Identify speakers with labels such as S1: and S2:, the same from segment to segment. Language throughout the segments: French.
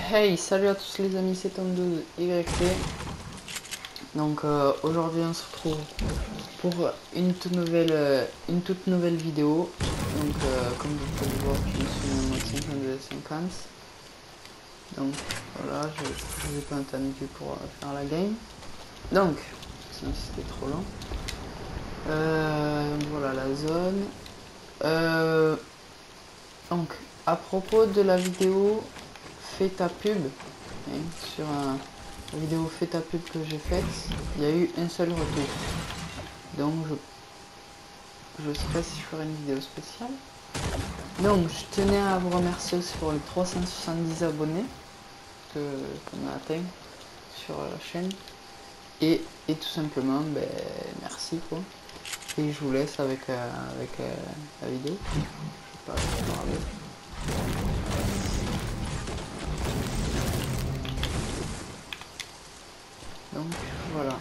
S1: Hey, salut à tous les amis, c'est Tom12 YT. Donc aujourd'hui on se retrouve pour une toute nouvelle vidéo. Donc comme vous pouvez le voir, je suis en mode 52 50. Donc voilà, je vous ai pas interrompu pour faire la game. Donc, sinon c'était trop long. Voilà la zone. Donc à propos de la vidéo, fais ta pub. Hein, sur la vidéo Fais ta pub que j'ai faite, il y a eu un seul retour. Donc je sais pas si je ferai une vidéo spéciale. Donc je tenais à vous remercier aussi pour les 370 abonnés qu'on a atteint sur la chaîne. Et tout simplement, ben, merci quoi. Et je vous laisse avec la vidéo. Je sais pas, je vais parler. Donc voilà.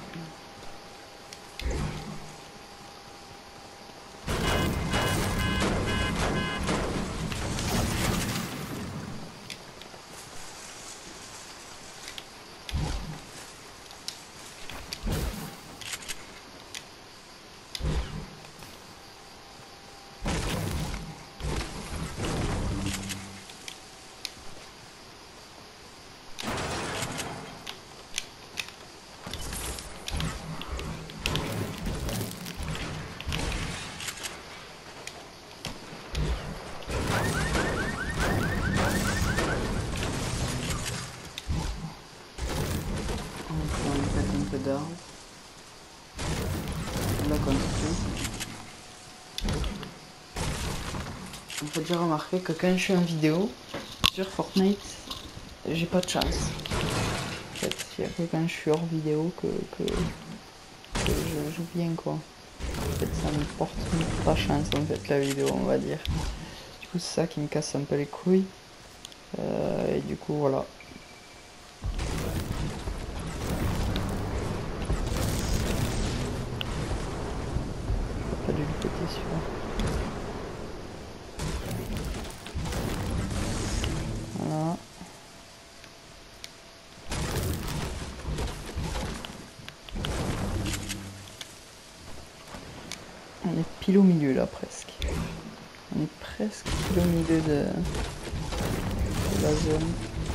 S1: On va mettre un peu d'arbre. La construit. En fait, j'ai remarqué que quand je suis en vidéo sur Fortnite, j'ai pas de chance. En fait, il y a que quand je suis hors vidéo que je joue bien quoi. En fait, ça me porte pas chance en fait la vidéo, on va dire. Du coup, c'est ça qui me casse un peu les couilles. Et du coup, voilà. Je peux pas dû le péter celui-là. Voilà. On est pile au milieu là presque. On est presque pile au milieu de la zone.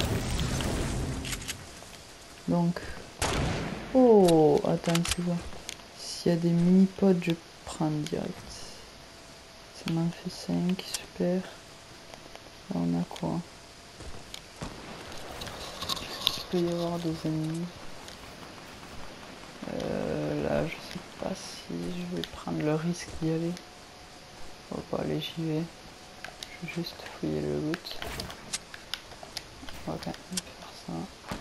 S1: Donc. Oh, attends, tu vois. S'il y a des mini-pods, je prends direct. Ça m'en fait 5, super. Là, on a quoi? Il peut y avoir des ennemis. Là, je sais pas si je vais prendre le risque d'y aller. On va pas aller, j'y vais. Je vais juste fouiller le loot. Ok, on va faire ça.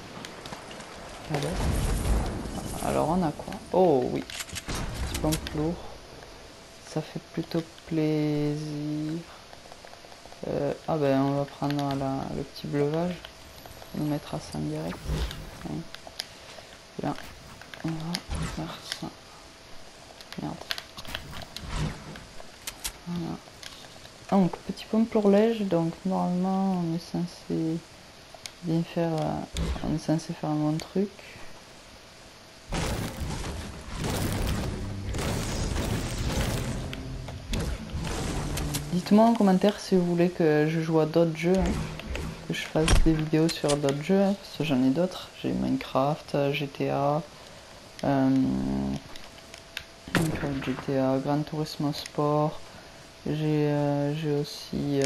S1: Alors on a quoi? Oh oui, petit pompe lourd. Ça fait plutôt plaisir. Ah ben on va prendre le petit bleuvage. On mettra ça en direct. Hein. Là, on va faire ça. Merde. Voilà. Donc petit pompe lourd-lège, donc normalement on est censé bien faire. On est censé faire un bon truc. Dites-moi en commentaire si vous voulez que je joue à d'autres jeux, hein, que je fasse des vidéos sur d'autres jeux, hein, parce que j'en ai d'autres. J'ai Minecraft, GTA, Gran Turismo Sport. J'ai aussi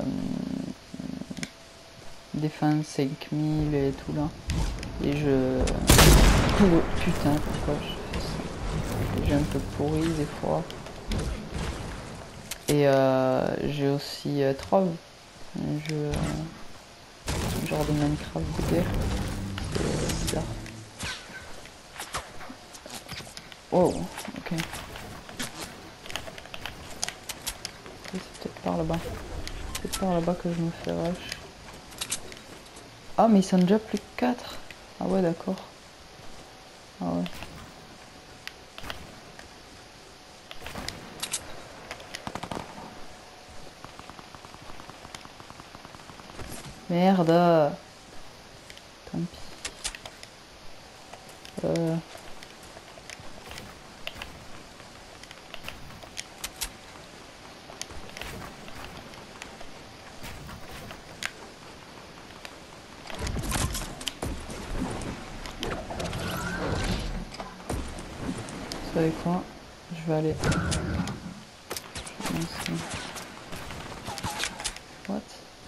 S1: Défense 5000 et tout là. Et je... Oh, putain, pourquoi je fais ça? J'ai un peu pourri des fois. Et j'ai aussi 3 jeux genre de Minecraft de guerre. C'est bizarre. Oh, ok. C'est peut-être par là-bas. C'est peut-être par là-bas que je me fais rush. Ah, mais ils sont déjà plus que 4. Ah ouais, d'accord. Ah ouais. Merde. Tant pis. Vous savez quoi? Je vais aller... What?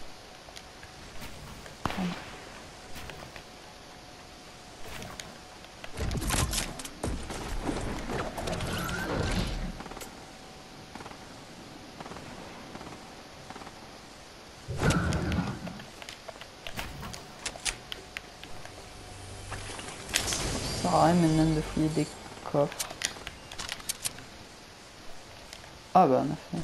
S1: Ça sert à rien maintenant de fouiller des coffres. Ah bah on a fait.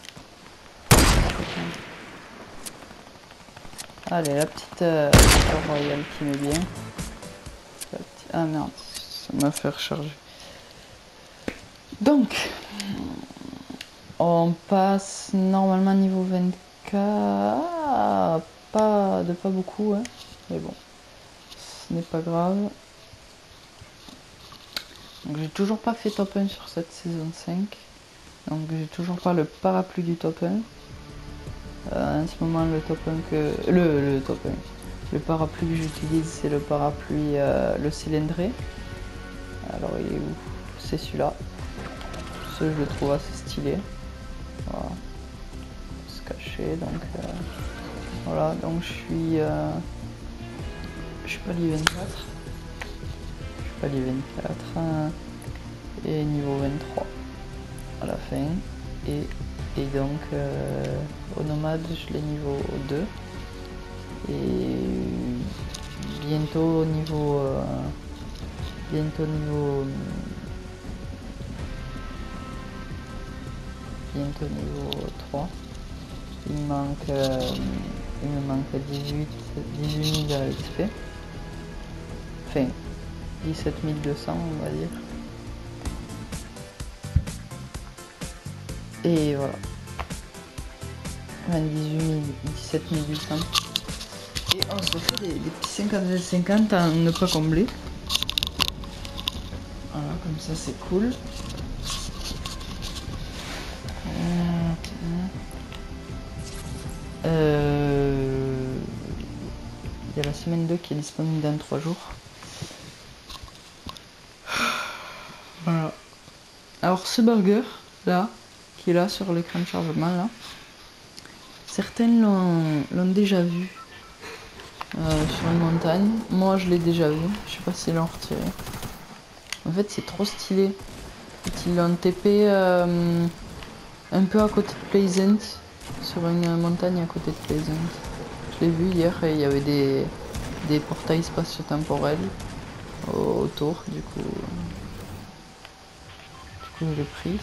S1: Allez, la petite royale qui met bien. Ah merde, ça m'a fait recharger. Donc, on passe normalement niveau 24. Ah, pas beaucoup, hein. Mais bon, ce n'est pas grave. Donc j'ai toujours pas fait top 1 sur cette saison 5. Donc j'ai toujours pas le parapluie du top 1. En ce moment le top 1 que... Le top 1. Le parapluie que j'utilise c'est le parapluie le cylindré. Alors il est où? C'est celui-là. Ce je le trouve assez stylé. Voilà. Se cacher donc voilà donc je suis palier 24. Je suis palier 24 et niveau 23 à la fin et donc au nomade je l'ai niveau 2 et bientôt niveau 3. Il me manque 18 000 XP. Enfin 17 200 on va dire. Et voilà. 17 800. Et on se fait des petits 50-50 à ne pas combler. Voilà, comme ça c'est cool. Il y a la semaine 2 qui est disponible dans 3 jours. Voilà. Alors ce burger là, qui est là sur l'écran de chargement là, certains l'ont déjà vu sur une montagne. Moi je l'ai déjà vu, je sais pas s'ils l'ont retiré. En fait c'est trop stylé. Ils l'ont TP un peu à côté de Pleasant, sur une montagne à côté de Pleasant. Je l'ai vu hier et il y avait des portails spatio-temporels autour, du coup je l'ai pris.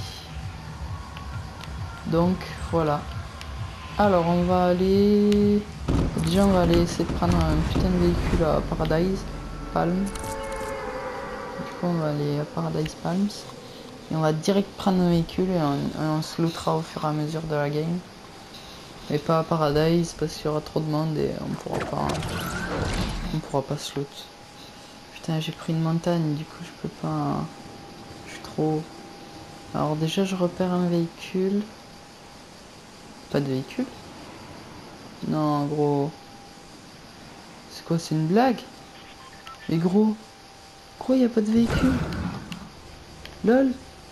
S1: Donc voilà. Alors on va aller... Déjà on va aller essayer de prendre un putain de véhicule à Paradise Palm. Du coup on va aller à Paradise Palms. Et on va direct prendre un véhicule et on se lootera au fur et à mesure de la game. Mais pas à Paradise parce qu'il y aura trop de monde et on pourra pas se loot. Putain j'ai pris une montagne du coup je peux pas... Je suis trop haut. Alors déjà je repère un véhicule. Pas de véhicule? Non gros. C'est quoi, c'est une blague? Mais gros y a pas de véhicule? LOL.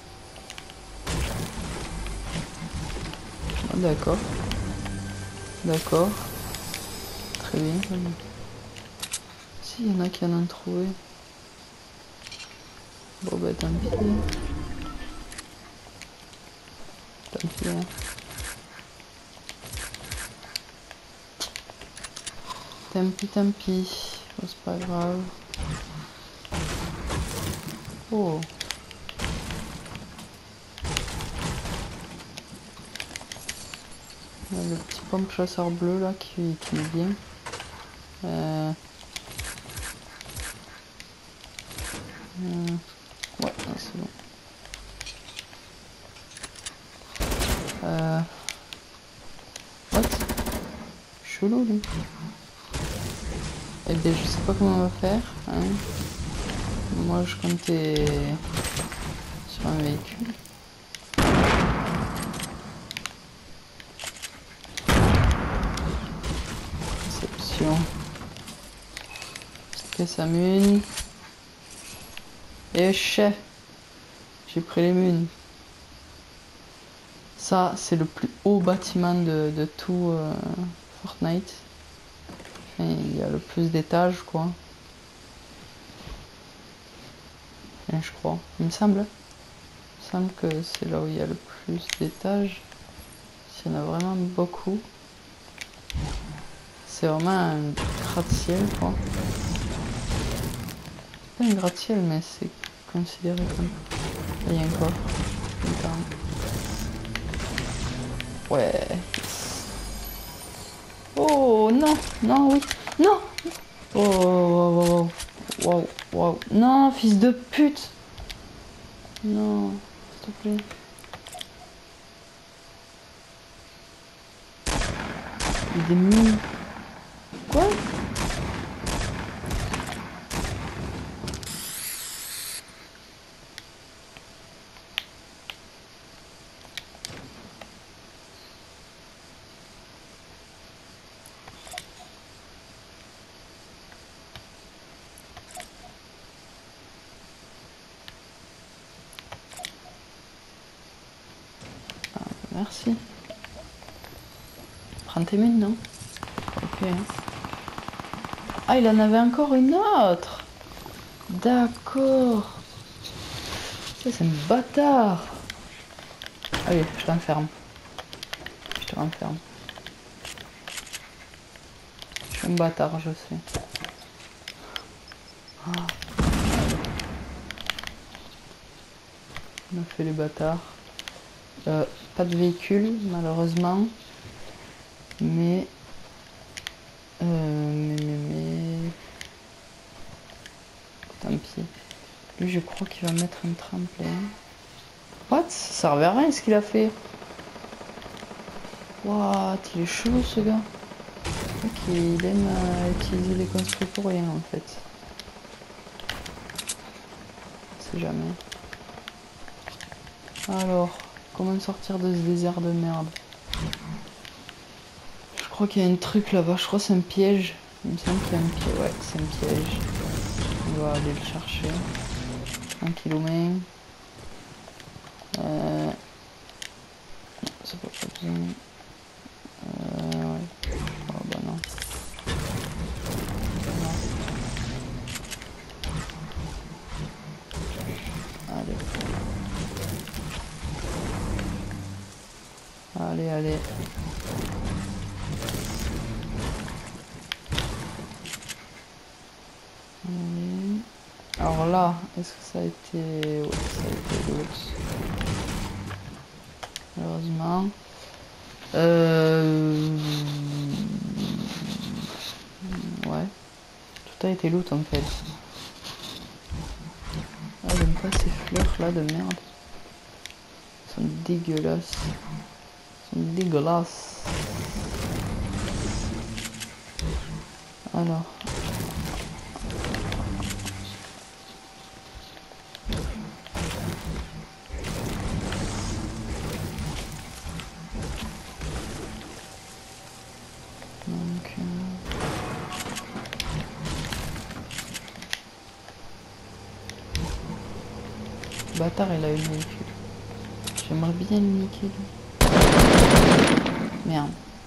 S1: Ah, d'accord. D'accord. Très bien. Si, il y en a qui en ont trouvé. Bon bah tant pis. Tant pis hein. Tant pis. Oh, c'est pas grave. Oh. Le petit pompe chasseur bleu là qui est bien. Ouais, c'est bon. What? Chelou lui. Eh bien, je sais pas comment on va faire. Hein. Moi, je comptais sur un véhicule. Réception. Caisse à mune. Et chef, j'ai pris les munes. Ça, c'est le plus haut bâtiment de tout Fortnite. Enfin, il y a le plus d'étages, quoi. Enfin, je crois. Il me semble. Il me semble que c'est là où il y a le plus d'étages. S'il y en a vraiment beaucoup. C'est vraiment un gratte-ciel, quoi. C'est pas un gratte-ciel, mais c'est considéré comme... Il y a un coffre. Ouais. Oh non, non, oui, non. Oh, wow, wow. Non, fils de pute. Non, s'il te plaît. Il y a des mines. Quoi? Merci. Prends tes mines, non? Ok. Ah, il en avait encore une autre. D'accord. C'est un bâtard. Allez, je t'enferme. Je te renferme. Je suis un bâtard, je sais. Ah. On a fait les bâtards. Pas de véhicule, malheureusement. Mais... Tant pis. Lui, je crois qu'il va mettre un tremplin. What? Ça servait à rien ce qu'il a fait. What? Il est chelou ce gars. Ok, il aime utiliser les construits pour rien en fait. On sait jamais. Alors, comment sortir de ce désert de merde? Je crois qu'il y a un truc là-bas, je crois que c'est un piège. Il me semble qu'il y a un piège. Ouais, c'est un piège. On va aller le chercher. Tranquille main. Ça peut pas besoin. Ouais. Oh bah non. Allez. Allez. Alors là, est-ce que ça a été... Ouais, ça a été l'autre. Malheureusement. Ouais. Tout a été loot en fait. Ah, j'aime pas ces fleurs là de merde. Elles sont dégueulasses. Elles sont dégueulasses. Alors. Donc... Bâtard, il a eu le véhicule. J'aimerais bien le niquer lui. Merde.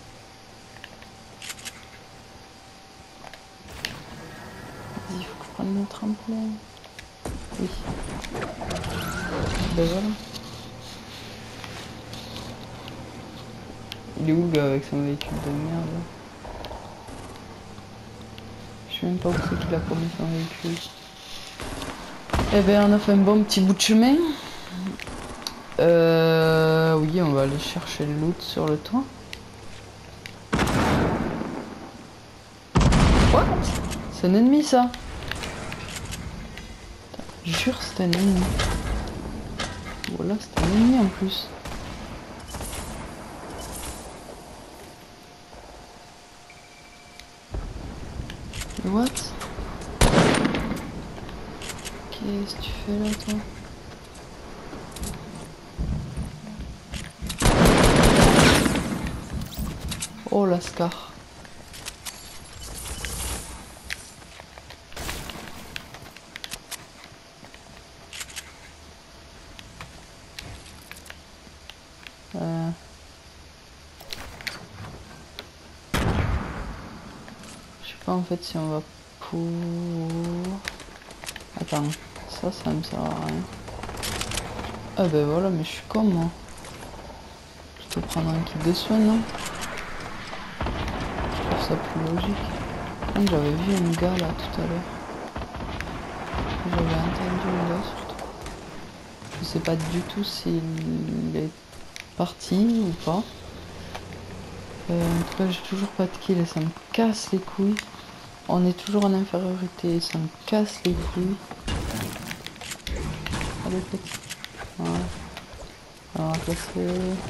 S1: Vas-y, il faut que je prenne le tremplin. Oui. Ben voilà. Il est où le gars avec son véhicule de merde? Je sais même pas où c'est qu'il a promis son véhicule. Eh ben on a fait un bon petit bout de chemin. Oui, on va aller chercher le loot sur le toit. Quoi? C'est un ennemi ça? Jure c'est un ennemi. Voilà, c'est un ennemi en plus. What? Qu'est-ce que tu fais là, toi? Oh, la Scar. Je sais pas en fait si on va pour... Attends, ça me sert à rien. Ah ben voilà, mais je suis con moi. Je peux prendre un kit de soins, non? Je trouve ça plus logique. Quand j'avais vu un gars là tout à l'heure. J'avais entendu un gars surtout. Je sais pas du tout s'il est parti ou pas. En tout cas, j'ai toujours pas de kill et ça me casse les couilles. On est toujours en infériorité et ça me casse les couilles. Allez, petit. Voilà. Alors, placer.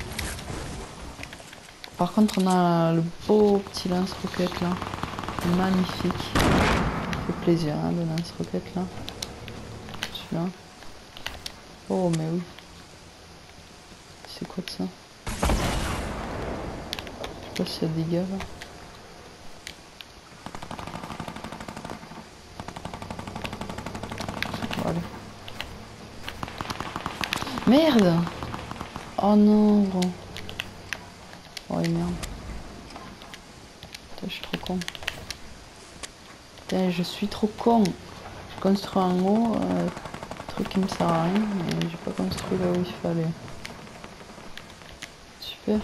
S1: Par contre, on a le beau petit lance-roquette là. Magnifique. Ça fait plaisir, hein, le lance-roquette là. Celui-là. Oh, mais oui. C'est quoi de ça? Je sais pas s'il y a des dégâts là. Bon, allez. Merde! Oh non, gros. Oh merde. Putain, je suis trop con. Putain, je suis trop con. Je construis en haut, truc qui me sert à rien, mais j'ai pas construit là où il fallait. Super.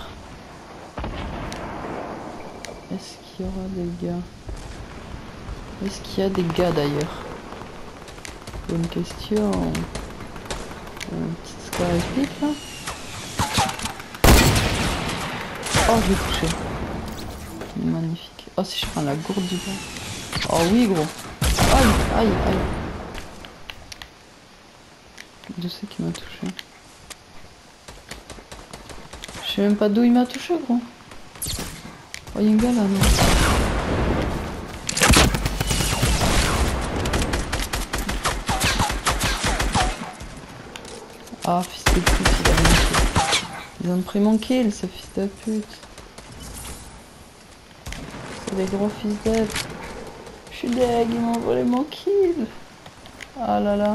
S1: Est-ce qu'il y aura des gars? Est-ce qu'il y a des gars d'ailleurs? Bonne question. Une petite scar épique là. Oh, je l'ai touché. Magnifique. Oh, si je prends la gourde du bas. Oh oui, gros. Aïe, aïe, aïe. Je sais qu'il m'a touché. Je sais même pas d'où il m'a touché, gros. Oh, il y a un gars là, non? Ah, fils de pute, il a rien fait. Ils ont pris mon kill, ce fils de pute. C'est des gros fils de... Je suis deg, ils m'ont volé mon kill. Ah là là.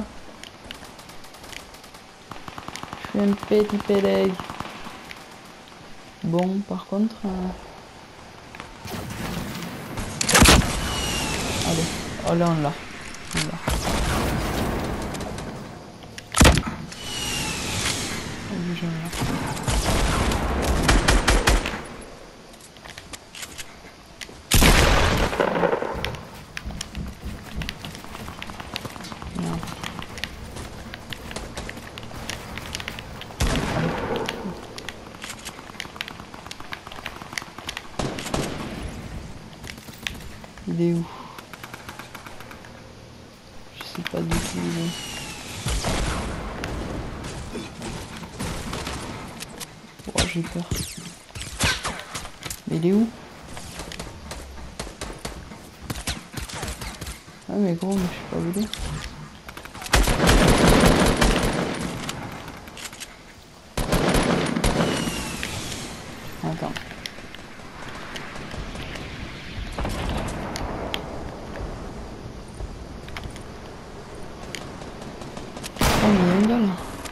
S1: Je suis un petit pédeg. Bon, par contre... Allez, oh là on l'a. Il est où? Je sais pas du tout où il est. Oh, j'ai peur. Mais il est où? Ah mais gros, mais je sais pas où il est. Attends. Oh mais il y a un gars là.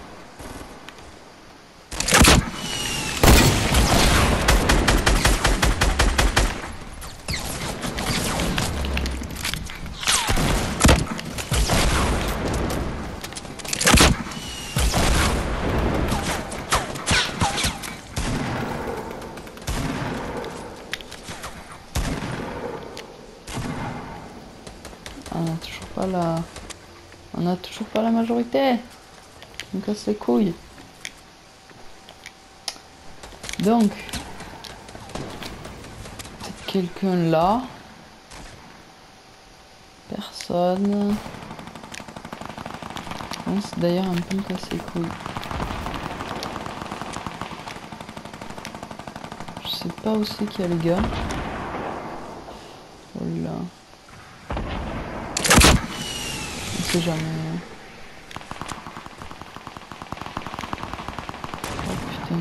S1: On a toujours pas la majorité. On casse les couilles. Donc, peut-être quelqu'un là. Personne. Bon, c'est d'ailleurs un peu me casser les couilles. Je sais pas où c'est qu'il y a les gars. Oh là. sait jamais. Oh putain.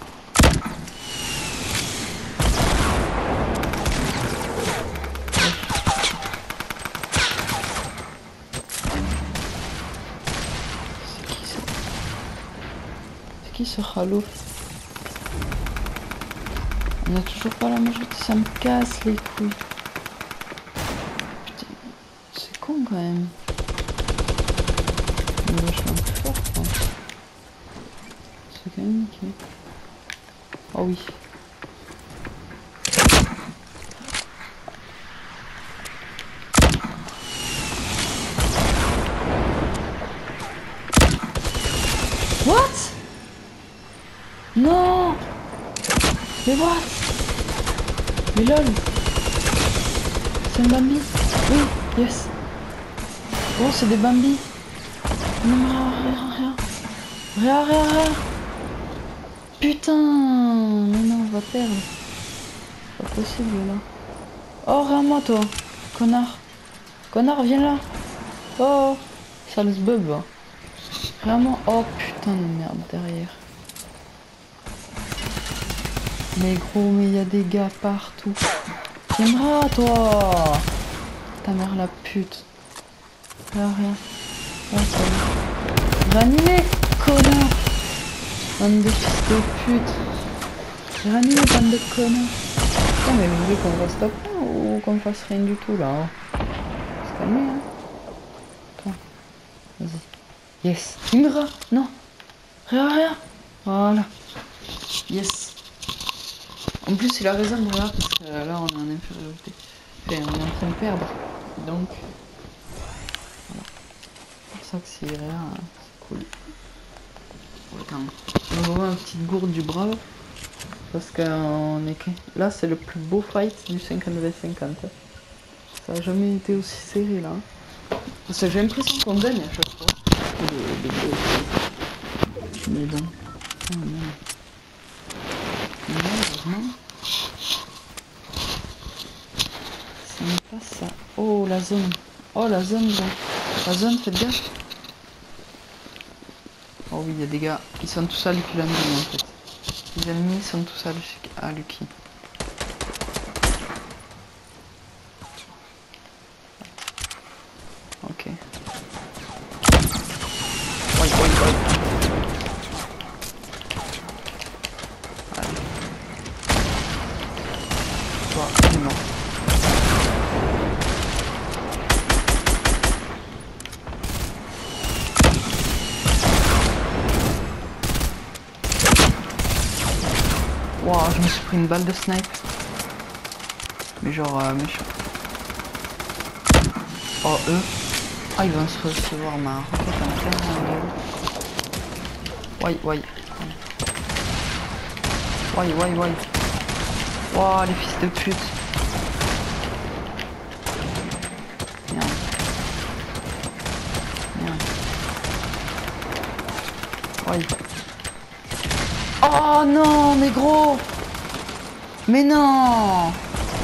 S1: C'est qui ce Khalouf? On a toujours pas la majorité, ça me casse les couilles. Putain, c'est con quand même. Il est vachement plus fort, quoi. C'est quand même niqué. Oh oui. What? Non! Mais what? Mais lol! C'est un Bambi? Oui, yes! Oh, c'est des Bambi! Non, rien! Putain! Mais non, on va perdre! C'est pas possible là! Oh, rien moi toi! Connard! Connard, viens là! Oh! Sale bub! Vraiment? Oh putain de merde derrière! Mais gros, mais il y a des gars partout. Viendra, toi! Ta mère la pute. Là, rien. Oh, ça va. Ranimé, connard! Bande de fils de pute. Ranimé, bande de connard. Putain, mais vous voulez qu'on reste là ou qu'on fasse rien du tout, là? Hein? Se calmer, hein? Attends. Vas-y. Yes. Imra! Non! Rien! Voilà. Yes. En plus, il a raison, voilà, parce que là, on est en infériorité. Enfin, on est en train de perdre. Donc, voilà. C'est pour ça que c'est rien, c'est cool. Attends, on va voir une petite gourde du brave. Parce qu'on est... Là, c'est le plus beau fight du 50v50. Ça n'a jamais été aussi serré, là. Parce que j'ai l'impression qu'on gagne à chaque fois. Mais bon. Oh, merde. Malheureusement. Ce n'est pas ça. Oh la zone. Oh la zone là. La zone, faites gaffe. Oh oui, il y a des gars. Ils sont tous à Lucky Landing en fait. Les ennemis sont tous à Lucky. Ok. Oui. Allez. Toi, non. Wow, je me suis pris une balle de snipe. Mais genre méchant. Oh eux. Ah, ils vont se recevoir ma roquette en plein milieu. Ouais. Wow, les fils de pute. Merde. Ouais. Oh non, mais gros. Mais non.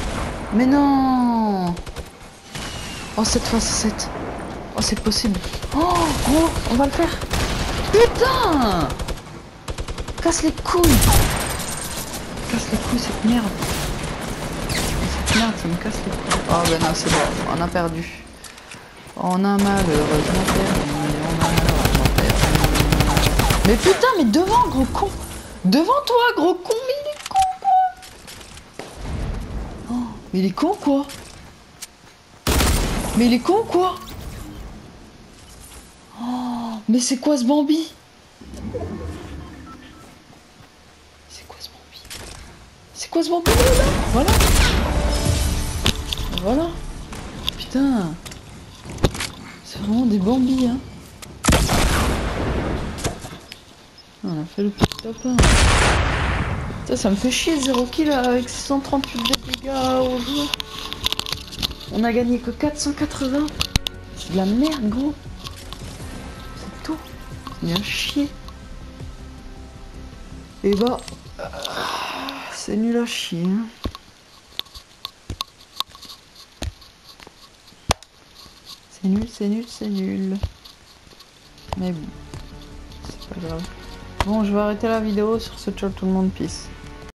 S1: Oh, cette fois c'est 7. Oh, c'est possible. Oh, gros, on va le faire. Putain. Casse les couilles. Cette merde. Cette merde, ça me casse les couilles. Oh, ben non, c'est bon. On a perdu. On a malheureusement perdu. Mais putain, mais devant, gros con. Devant toi, gros con. Mais il est con, quoi. Oh, mais il est con, quoi. Mais il est con, quoi. Oh, mais c'est quoi ce Bambi? C'est quoi ce Bambi là? Voilà. Putain. C'est vraiment des Bambis, hein. On a fait le petit top 1. Ça me fait chier 0 kill avec 638 de dégâts au jeu. On a gagné que 480. C'est de la merde, gros. C'est tout. Il y a un chier. Et bah, c'est nul à chier. Hein. C'est nul, c'est nul, c'est nul. Mais bon, c'est pas grave. Bon, je vais arrêter la vidéo. Sur ce, ciao tout le monde, peace.